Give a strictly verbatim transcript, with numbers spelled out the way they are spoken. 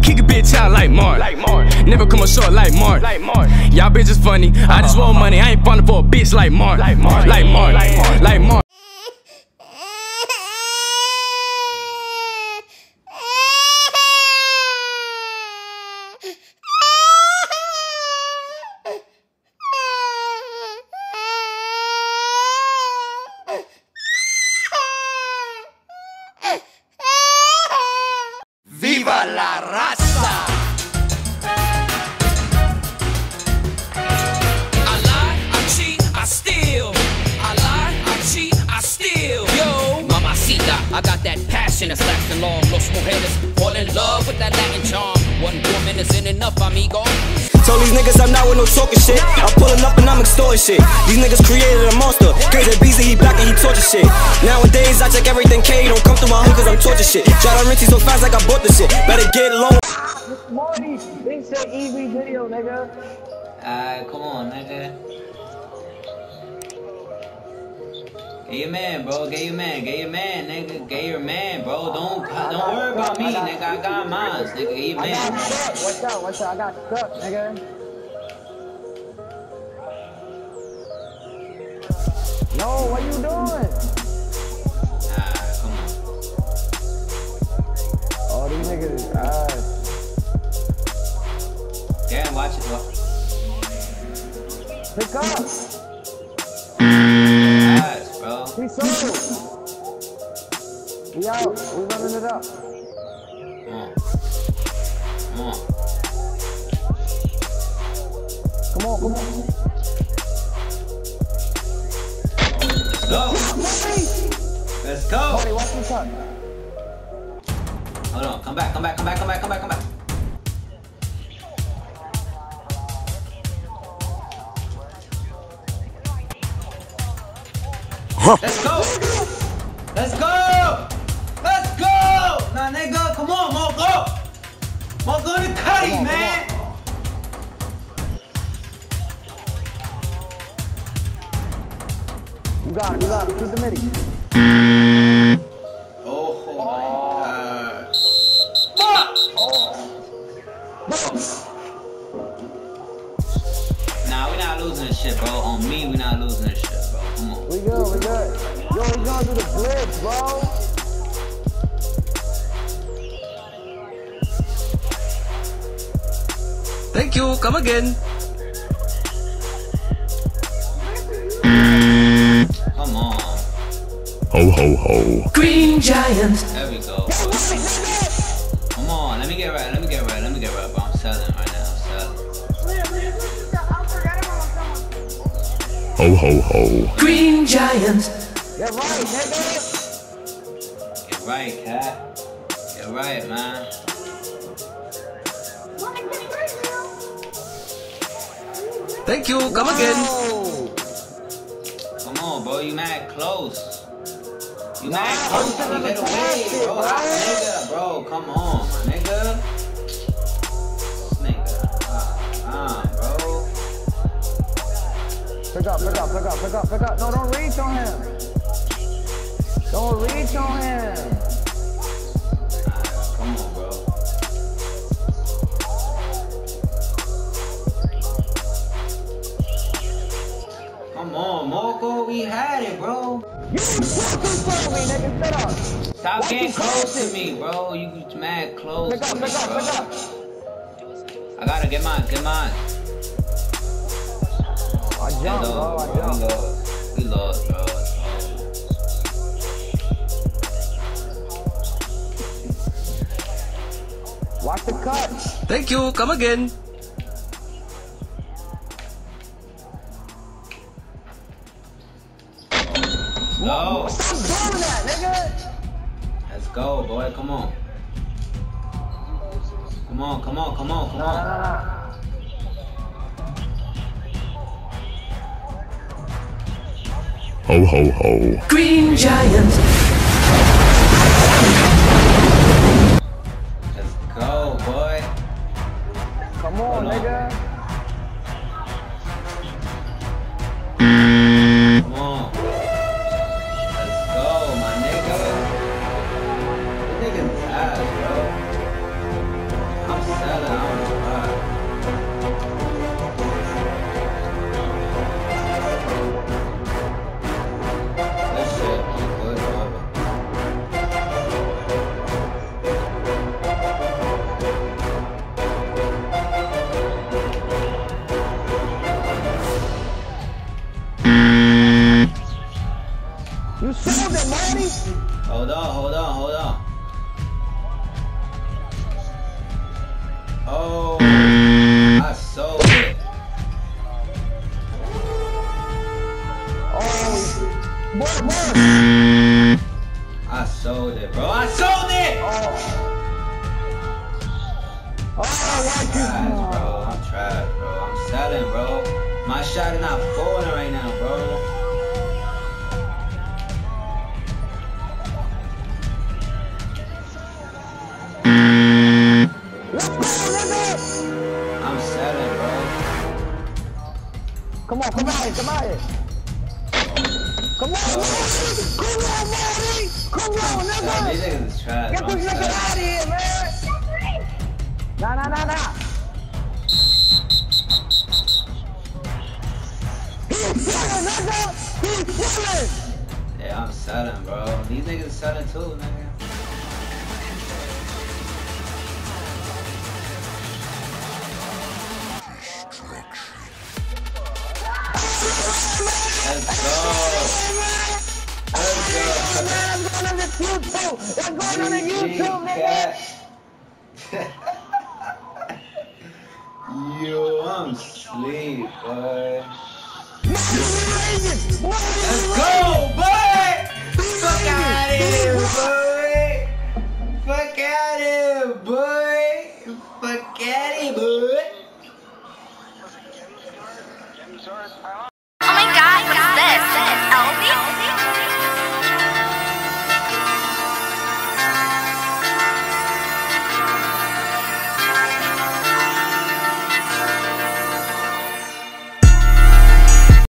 kick a bitch out like Mark. Like Mark. Never come up short like Mark. Like Mark. Y'all bitches funny. I just want money. I ain't falling for a bitch like Mark. Like Mark. Like Mark. Like Mark. Like Mark. ¡Viva la raza! I lie, I cheat, I steal. I lie, I cheat, I steal. Yo, mamacita, I got that passion that's lasting long. Los mujeres fall in love with that Latin charm. One woman isn't enough, amigo. Told these niggas I'm not with no talking shit. I'm pulling up and I'm extorting shit. These niggas created a monster. Crazy Breezy, he black and he torture shit. Nowadays I check everything K. Don't come through my hood cause I'm torture shit. Try to rinse so fast like I bought the shit. Better get low. Morty, they say E V video, nigga. Alright, come on, nigga. Get your man, bro. Get your man. Get your man, nigga. Get your man, bro. Don't don't worry about me, nigga. I got mine, nigga. Get your man. I got stuck. What's up? What's up? I got stuck, nigga. No, what you doing? Alright, come on. Oh, these niggas is ass. Yeah, watch it. Watch. Pick up. Ass, bro. We sold. We out. We running it up. Come on. Come on. Come on, come on. Let's go. Let's go. Morty, watch your cut. Hold on. Come back. Come back. Come back. Come back. Come back. Come back. Let's go! Let's go! Let's go! Nah, nigga, come on, Marco! Marco the cutty, man! You got it, you got it. Shoot the midi. Oh, oh my god. Fuck! Nah, we not losing this shit, bro. On me, we not losing this shit, bro. Come on. We good, we good. Yo, we gonna do the blitz, bro. Thank you. Come again. Come on. Ho ho ho. Green Giant. There we go. Come on, let me get right, let me get right, let me get right, bro. I'm selling right now, I'm selling. Ho ho ho. Green Giant. Get right, nigga. Get right, cat. Get right, man. Thank you. Come again. Come on, bro. You mad close. You mad close to the little way, bro. Hot nigga, bro. Come on, my nigga. Nigga. Ah, bro. Pick up, pick up, pick up, pick up, pick up. No, don't reach on him. Don't reach on him. Ah, come on, bro. Come on, Marco. We had it, bro. You too close to me, nigga. Shut up. Stop Why getting you close close to me, bro. You mad close Pick up, to me, pick up, bro. pick up. I gotta get mine, get mine. I jumped, bro. I We jumped. lost. We lost, bro. Watch the cut. Thank you. Come again. Go. Stop doing that, nigga. Let's go, boy. Come on. Come on, come on, come on, come Nah, on. nah, nah, nah. Ho ho ho. Green Giant. Let's go, boy. Come on, nigga. Come on. Let's go, my nigga. This nigga's ass, bro. I'm Hold on, hold on, hold on. Oh, I sold it. Oh, boy, boy. I sold it, bro. I sold it. Oh, oh, I'm trash, bro. I'm trash, bro. I'm selling, bro. My shot is not falling right now, bro. I'm selling, bro. Come on, come on, come on. Come on, Marty! Come on, Marty! Come on, nigga! Uh, these niggas is trash, Get bro. this nigga out of here, man! Nah, nah, nah, nah. He's selling, nigga! He's selling! Yeah, I'm selling, bro. These niggas selling too, nigga. Let's go. Let's go. Man, I'm going on the YouTube! It's going on the YouTube, nigga! Yo, I'm asleep, boy. Let's Go, boy! Fuck out of here, boy! Fuck out of here, boy! Fuck out of here, boy!